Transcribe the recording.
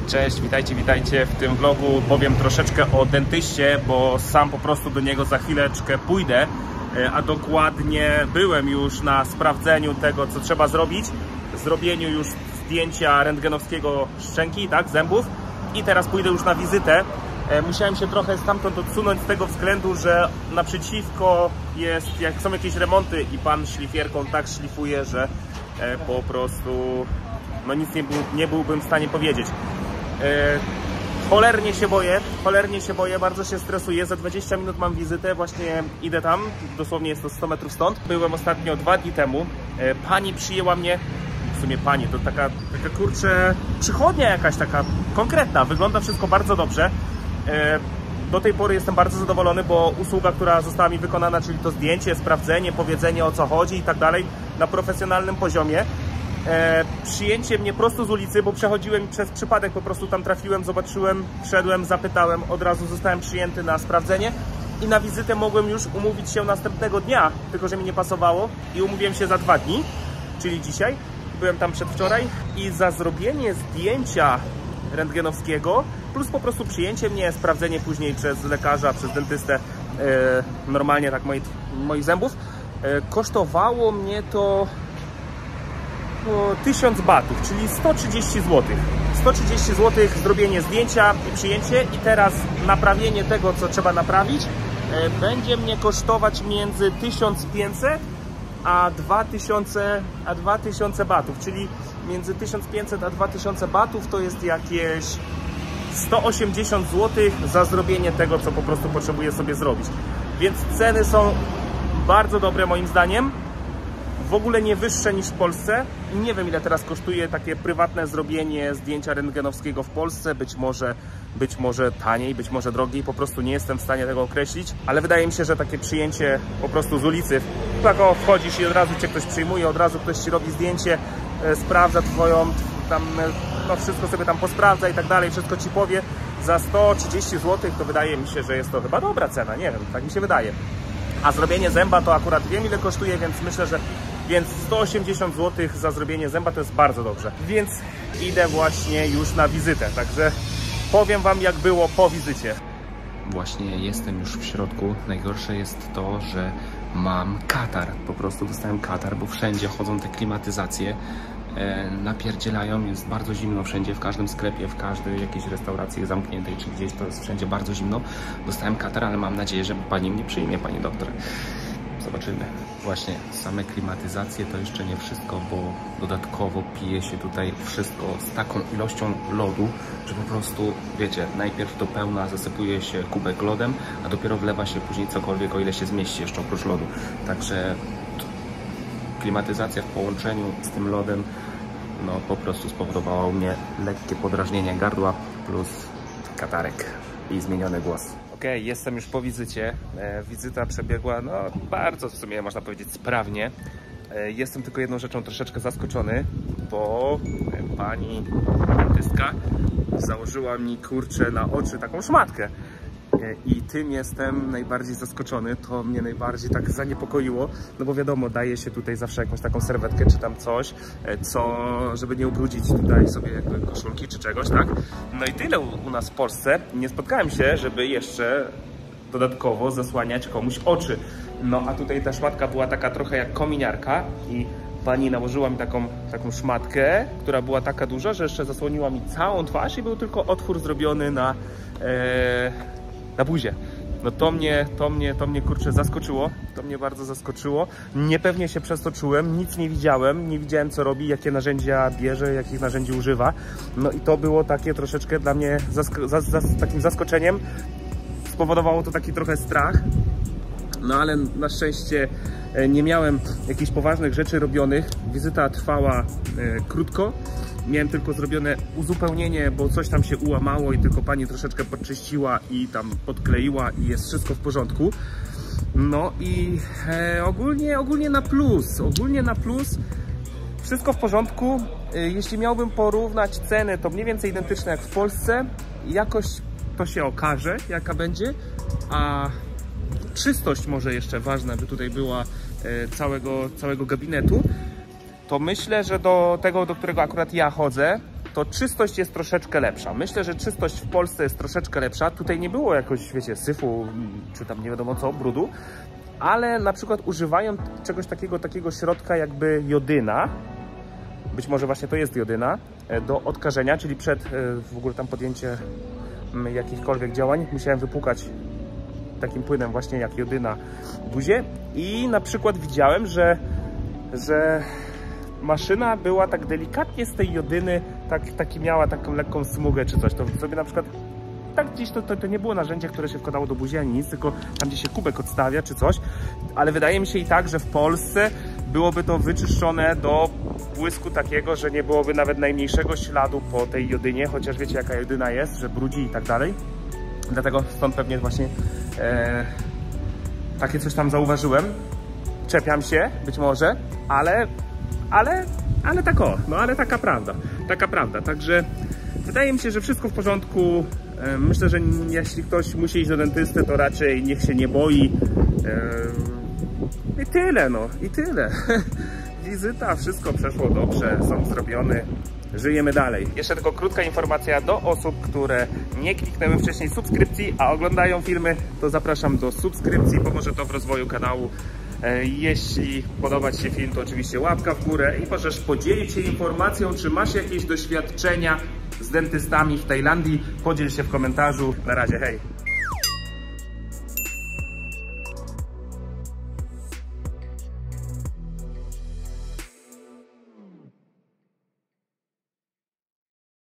Cześć, witajcie. W tym vlogu powiem troszeczkę o dentyście, bo sam po prostu do niego za chwileczkę pójdę, a dokładnie byłem już na sprawdzeniu tego, co trzeba zrobić, zrobieniu już zdjęcia rentgenowskiego szczęki, tak, zębów, i teraz pójdę już na wizytę. Musiałem się trochę stamtąd odsunąć z tego względu, że naprzeciwko jest, jak są jakieś remonty i pan szlifierką tak szlifuje, że po prostu no nic nie byłbym w stanie powiedzieć. Cholernie się boję, bardzo się stresuję. Za 20 minut mam wizytę, właśnie idę tam, dosłownie jest to 100 metrów stąd. Byłem ostatnio 2 dni temu, pani przyjęła mnie, w sumie pani, to taka kurczę przychodnia jakaś taka konkretna, wygląda wszystko bardzo dobrze. Do tej pory jestem bardzo zadowolony, bo usługa, która została mi wykonana, czyli to zdjęcie, sprawdzenie, powiedzenie, o co chodzi i tak dalej, na profesjonalnym poziomie. Przyjęcie mnie prosto z ulicy, bo przechodziłem przez przypadek, po prostu tam trafiłem, zobaczyłem, wszedłem, zapytałem, od razu zostałem przyjęty na sprawdzenie i na wizytę mogłem już umówić się następnego dnia, tylko że mi nie pasowało i umówiłem się za 2 dni, czyli dzisiaj. Byłem tam przedwczoraj i za zrobienie zdjęcia rentgenowskiego plus po prostu przyjęcie mnie, sprawdzenie później przez lekarza, przez dentystę normalnie tak moich zębów, kosztowało mnie to 1000 batów, czyli 130 zł. 130 zł zrobienie zdjęcia i przyjęcie, i teraz naprawienie tego, co trzeba naprawić, będzie mnie kosztować między 1500 a 2000 batów, czyli między 1500 a 2000 batów to jest jakieś 180 zł za zrobienie tego, co po prostu potrzebuję sobie zrobić. Więc ceny są bardzo dobre moim zdaniem. W ogóle nie wyższe niż w Polsce. Nie wiem, ile teraz kosztuje takie prywatne zrobienie zdjęcia rentgenowskiego w Polsce. Być może taniej, być może drogiej. Po prostu nie jestem w stanie tego określić. Ale wydaje mi się, że takie przyjęcie po prostu z ulicy, tak o, wchodzisz i od razu cię ktoś przyjmuje, od razu ktoś ci robi zdjęcie, sprawdza twoją tam, no wszystko sobie tam posprawdza i tak dalej, wszystko ci powie za 130 zł, to wydaje mi się, że jest to chyba dobra cena. Nie wiem, tak mi się wydaje. A zrobienie zęba to akurat wiem, ile kosztuje, więc myślę, że 180 zł za zrobienie zęba to jest bardzo dobrze. Więc idę właśnie już na wizytę, także powiem wam, jak było po wizycie. Właśnie jestem już w środku. Najgorsze jest to, że mam katar. Po prostu dostałem katar, bo wszędzie chodzą te klimatyzacje. Napierdzielają, jest bardzo zimno wszędzie, w każdym sklepie, w każdej jakiejś restauracji zamkniętej czy gdzieś, to jest wszędzie bardzo zimno. Dostałem katar, ale mam nadzieję, że pani mnie przyjmie, pani doktor. Zobaczymy. Właśnie same klimatyzacje to jeszcze nie wszystko, bo dodatkowo pije się tutaj wszystko z taką ilością lodu, że po prostu, wiecie, najpierw do pełna zasypuje się kubek lodem, a dopiero wlewa się później cokolwiek, o ile się zmieści jeszcze oprócz lodu. Także klimatyzacja w połączeniu z tym lodem no po prostu spowodowała u mnie lekkie podrażnienie gardła plus katarek i zmieniony głos. Okej, jestem już po wizycie. Wizyta przebiegła no bardzo, w sumie można powiedzieć, sprawnie. Jestem tylko jedną rzeczą troszeczkę zaskoczony, bo pani dentystka założyła mi, kurczę, na oczy taką szmatkę. I tym jestem najbardziej zaskoczony, to mnie najbardziej tak zaniepokoiło, no bo wiadomo, daje się tutaj zawsze jakąś taką serwetkę czy tam coś, żeby nie ubrudzić tutaj sobie jakby koszulki czy czegoś, tak? No i tyle u nas w Polsce. Nie spotkałem się, żeby jeszcze dodatkowo zasłaniać komuś oczy. No a tutaj ta szmatka była taka trochę jak kominiarka i pani nałożyła mi taką szmatkę, która była taka duża, że jeszcze zasłoniła mi całą twarz i był tylko otwór zrobiony na buzie. No to mnie kurczę zaskoczyło, to mnie bardzo zaskoczyło. Niepewnie się przez to czułem, nic nie widziałem co robi, jakie narzędzia bierze, jakich narzędzi używa. No i to było takie troszeczkę dla mnie takim zaskoczeniem. Spowodowało to taki trochę strach. No ale na szczęście nie miałem jakichś poważnych rzeczy robionych. Wizyta trwała krótko. Miałem tylko zrobione uzupełnienie, bo coś tam się ułamało i tylko pani troszeczkę podczyściła i tam podkleiła i jest wszystko w porządku. No i ogólnie na plus. Wszystko w porządku. Jeśli miałbym porównać ceny, to mniej więcej identyczne jak w Polsce. Jakoś to się okaże, jaka będzie. A czystość może jeszcze ważna by tutaj była całego gabinetu. To myślę, że do tego, do którego akurat ja chodzę, to czystość jest troszeczkę lepsza. Myślę, że czystość w Polsce jest troszeczkę lepsza. Tutaj nie było jakoś, wiecie, syfu, czy tam nie wiadomo co, brudu, ale na przykład używają czegoś takiego środka jakby jodyna. Być może właśnie to jest jodyna do odkażenia, czyli przed w ogóle tam podjęcie jakichkolwiek działań musiałem wypłukać takim płynem właśnie jak jodyna buzię i na przykład widziałem, że maszyna była tak delikatnie z tej jodyny, taki miała taką lekką smugę czy coś, to sobie na przykład tak gdzieś to nie było narzędzie, które się wkładało do buzi ani nic, tylko tam gdzie się kubek odstawia czy coś, ale wydaje mi się i tak, że w Polsce byłoby to wyczyszczone do błysku takiego, że nie byłoby nawet najmniejszego śladu po tej jodynie, chociaż wiecie jaka jodyna jest, że brudzi i tak dalej. Dlatego stąd pewnie właśnie takie coś tam zauważyłem. Czepiam się, być może, ale tak o, no ale taka prawda. Także wydaje mi się, że wszystko w porządku. Myślę, że jeśli ktoś musi iść do dentysty, to raczej niech się nie boi. I tyle, no, i tyle. Wizyta, wszystko przeszło dobrze, są zrobione. Żyjemy dalej. Jeszcze tylko krótka informacja do osób, które nie kliknęły wcześniej subskrypcji, a oglądają filmy, to zapraszam do subskrypcji, pomoże to w rozwoju kanału. Jeśli podoba Ci się film, to oczywiście łapka w górę i możesz podzielić się informacją, czy masz jakieś doświadczenia z dentystami w Tajlandii. Podziel się w komentarzu. Na razie, hej!